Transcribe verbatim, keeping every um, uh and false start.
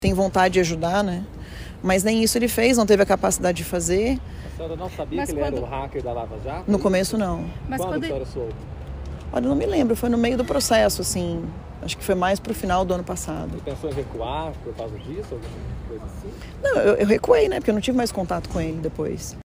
tem vontade de ajudar, né? Mas nem isso ele fez, não teve a capacidade de fazer. A senhora não sabia Mas que ele quando... era o hacker da Lava Jato? No começo, não. Mas quando, quando a ele... senhora soube? Olha, eu não me lembro, foi no meio do processo, assim. Acho que foi mais pro final do ano passado. Você pensou em recuar por causa disso? Alguma coisa assim? Não, eu, eu recuei, né? Porque eu não tive mais contato com ele depois.